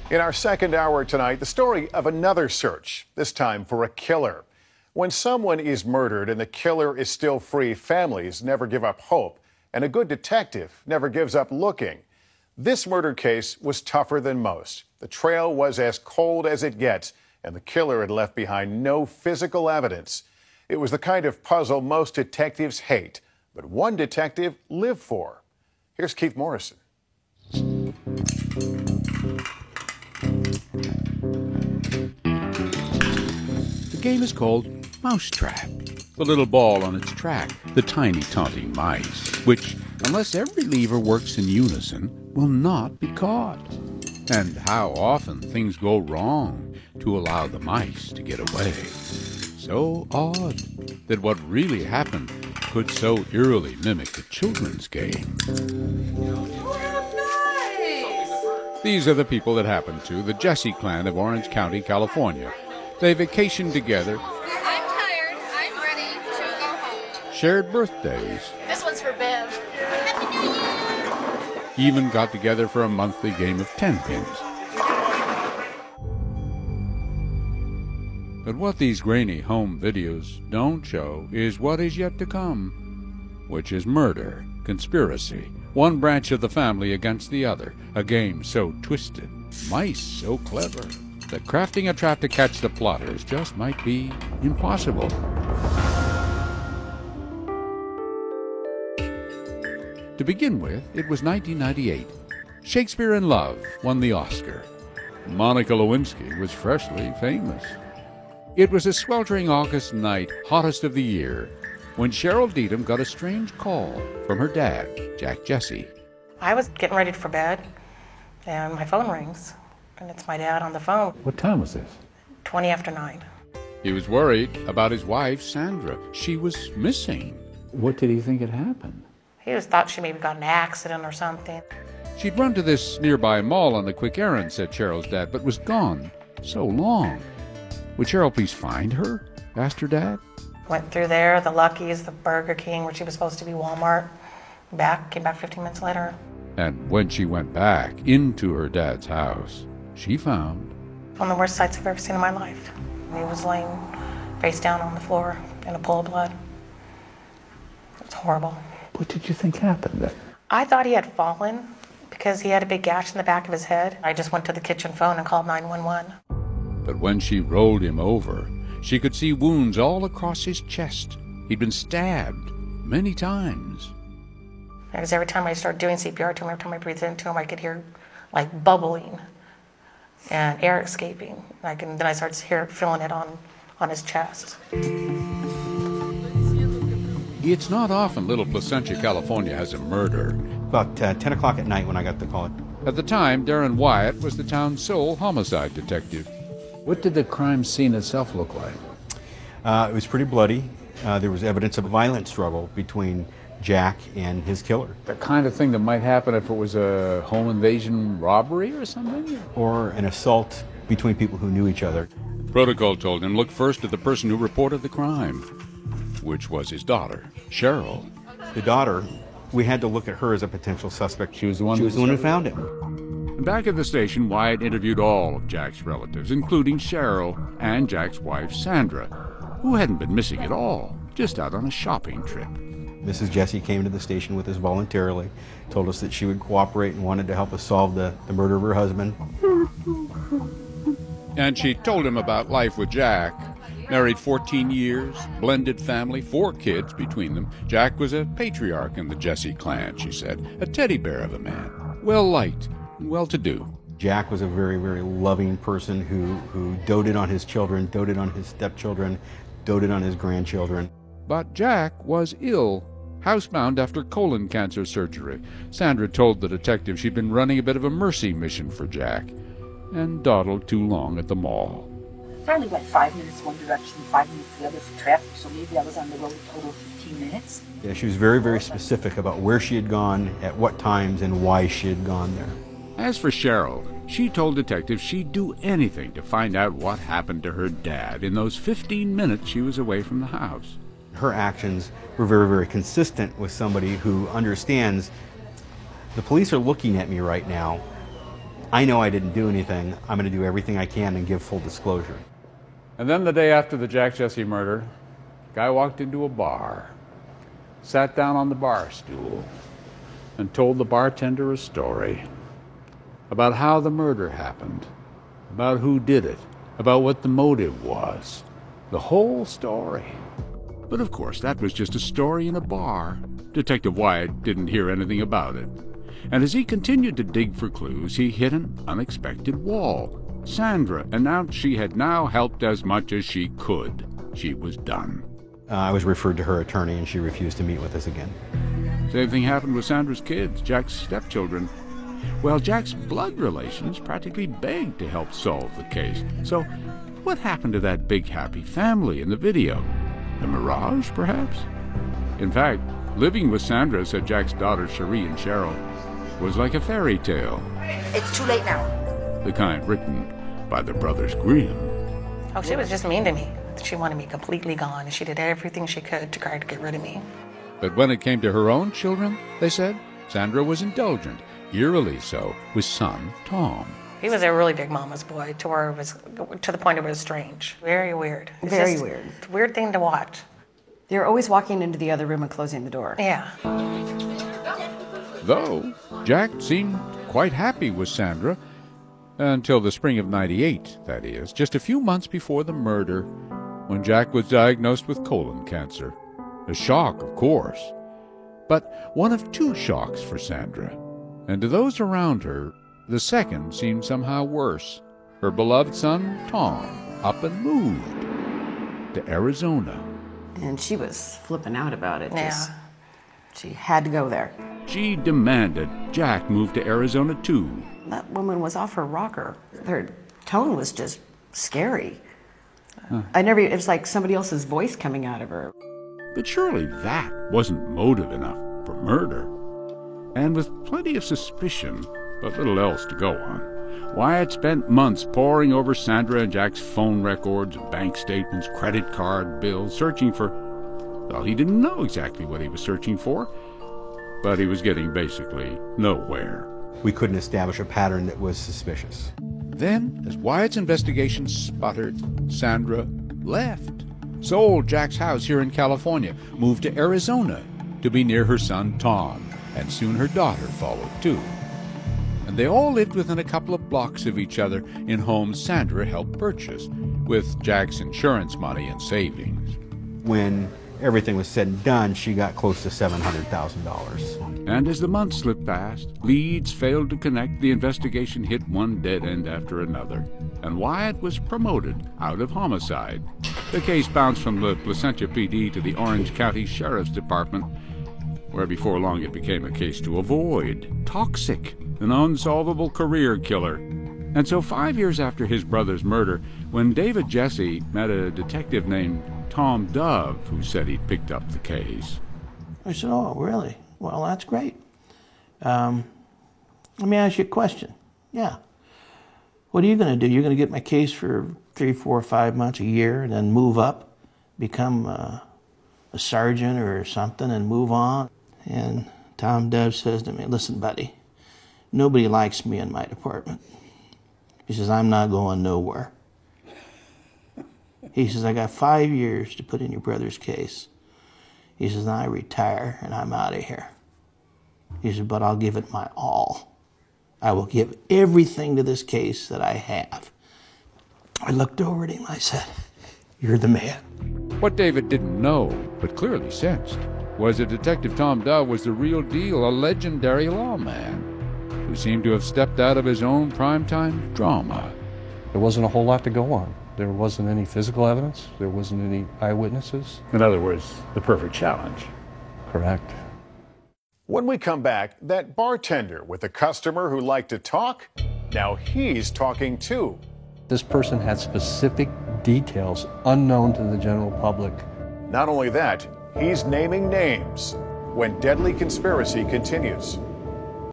In our second hour tonight, the story of another search, this time for a killer. When someone is murdered and the killer is still free, families never give up hope, and a good detective never gives up looking. This murder case was tougher than most. The trail was as cold as it gets, and the killer had left behind no physical evidence. It was the kind of puzzle most detectives hate, but one detective lived for. Here's Keith Morrison. The game is called Mousetrap. The little ball on its track, the tiny taunting mice, which, unless every lever works in unison, will not be caught. And how often things go wrong to allow the mice to get away. So odd that what really happened could so eerily mimic a children's game. These are the people that happened to the Jesse clan of Orange County, California. They vacationed together. I'm tired. I'm ready to go home. Shared birthdays. This one's for Bev. Happy New Year! Even got together for a monthly game of 10 pins. But what these grainy home videos don't show is what is yet to come, which is murder, conspiracy, one branch of the family against the other, a game so twisted, mice so clever, that crafting a trap to catch the plotters just might be impossible. To begin with, it was 1998. Shakespeare in Love won the Oscar. Monica Lewinsky was freshly famous. It was a sweltering August night, hottest of the year, when Cheryl Deedham got a strange call from her dad, Jack Jesse. I was getting ready for bed, and my phone rings, and it's my dad on the phone. What time was this? 20 after 9. He was worried about his wife, Sandra. She was missing. What did he think had happened? He just thought she maybe got in an accident or something. She'd run to this nearby mall on a quick errand, said Cheryl's dad, but was gone so long. Would Cheryl please find her? Asked her dad. Went through there, the Lucky's, the Burger King, where she was supposed to be Walmart. Came back 15 minutes later. And when she went back into her dad's house, she found One of the worst sights I've ever seen in my life. He was laying face down on the floor in a pool of blood. It's horrible. What did you think happened then? I thought he had fallen because he had a big gash in the back of his head. I just went to the kitchen phone and called 911. But when she rolled him over, she could see wounds all across his chest. He'd been stabbed many times. Because every time I started doing CPR to him, every time I breathed into him, I could hear like bubbling and air escaping. Then I started feeling it on his chest. It's not often Little Placentia, California has a murder. About 10 o'clock at night when I got the call. At the time, Darren Wyatt was the town's sole homicide detective. What did the crime scene itself look like? It was pretty bloody. There was evidence of a violent struggle between Jack and his killer. The kind of thing that might happen if it was a home invasion robbery or something? Or an assault between people who knew each other. Protocol told him look first at the person who reported the crime, which was his daughter, Cheryl. The daughter, we had to look at her as a potential suspect. She was the one who found him. Back at the station, Wyatt interviewed all of Jack's relatives, including Cheryl and Jack's wife, Sandra, who hadn't been missing at all, just out on a shopping trip. Mrs. Jesse came to the station with us voluntarily, told us that she would cooperate and wanted to help us solve the murder of her husband. And she told him about life with Jack. Married 14 years, blended family, 4 kids between them. Jack was a patriarch in the Jesse clan, she said, a teddy bear of a man, well-liked and well-to-do. Jack was a very, very loving person who doted on his children, doted on his stepchildren, doted on his grandchildren. But Jack was ill, housebound after colon cancer surgery. Sandra told the detective she'd been running a bit of a mercy mission for Jack and dawdled too long at the mall. I only went 5 minutes one direction, 5 minutes the other for traffic, so maybe I was on the road a total of 15 minutes. Yeah, she was very, very specific about where she had gone, at what times, and why she had gone there. As for Cheryl, she told detectives she'd do anything to find out what happened to her dad in those 15 minutes she was away from the house. Her actions were very, very consistent with somebody who understands the police are looking at me right now. I know I didn't do anything. I'm going to do everything I can and give full disclosure. And then the day after the Jack Jesse murder, a guy walked into a bar, sat down on the bar stool, and told the bartender a story about how the murder happened, about who did it, about what the motive was. The whole story. But of course, that was just a story in a bar. Detective Wyatt didn't hear anything about it. And as he continued to dig for clues, he hit an unexpected wall. Sandra announced she had now helped as much as she could. She was done. I was referred to her attorney, and she refused to meet with us again. Same thing happened with Sandra's kids, Jack's stepchildren. Well, Jack's blood relations practically begged to help solve the case. So, what happened to that big happy family in the video? A mirage, perhaps? In fact, living with Sandra, said Jack's daughters Cherie and Cheryl, was like a fairy tale. It's too late now. The kind written by the brothers Grimm. Oh, she was just mean to me. She wanted me completely gone, and she did everything she could to try to get rid of me. But when it came to her own children, they said, Sandra was indulgent, eerily so, with son Tom. He was a really big mama's boy, to where it was, to the point it was strange. Very weird. It's Very just weird. a weird thing to watch. They're always walking into the other room and closing the door. Yeah. Though Jack seemed quite happy with Sandra, until the spring of '98, that is, just a few months before the murder, when Jack was diagnosed with colon cancer. A shock, of course, but one of two shocks for Sandra. And to those around her, the second seemed somehow worse. Her beloved son, Tom, up and moved to Arizona. And she was flipping out about it. Yeah. She had to go there. She demanded Jack move to Arizona, too. That woman was off her rocker. Her tone was just scary. It was like somebody else's voice coming out of her. But surely that wasn't motive enough for murder. And with plenty of suspicion, but little else to go on, Wyatt spent months poring over Sandra and Jack's phone records, bank statements, credit card bills, searching for... Well, he didn't know exactly what he was searching for, but he was getting basically nowhere. We couldn't establish a pattern that was suspicious. Then, as Wyatt's investigation sputtered, Sandra left, sold Jack's house here in California, moved to Arizona to be near her son Tom, and soon her daughter followed too. And they all lived within a couple of blocks of each other in homes Sandra helped purchase, with Jack's insurance money and savings. When everything was said and done, she got close to $700,000. And as the months slipped past, leads failed to connect, the investigation hit one dead end after another, and Wyatt was promoted out of homicide. The case bounced from the Placentia PD to the Orange County Sheriff's Department, where before long it became a case to avoid. Toxic, an unsolvable career killer. And so 5 years after his brother's murder, when David Jesse met a detective named Tom Dove, who said he'd picked up the case. I said, oh, really? Well, that's great. Let me ask you a question. Yeah. What are you going to do? You're going to get my case for 3, 4, 5 months, a year, and then move up, become a sergeant or something, and move on? And Tom Dove says to me, listen, buddy, nobody likes me in my department. He says, I'm not going nowhere. He says, I got 5 years to put in your brother's case. He says, I retire and I'm out of here. He says, but I'll give it my all. I will give everything to this case that I have. I looked over at him, I said, you're the man. What David didn't know, but clearly sensed, was that Detective Tom Dove was the real deal, a legendary lawman who seemed to have stepped out of his own primetime drama. There wasn't a whole lot to go on. There wasn't any physical evidence. There wasn't any eyewitnesses. In other words, the perfect challenge. Correct. When we come back, that bartender with a customer who liked to talk, now he's talking too. This person had specific details unknown to the general public. Not only that, he's naming names when Deadly Conspiracy continues.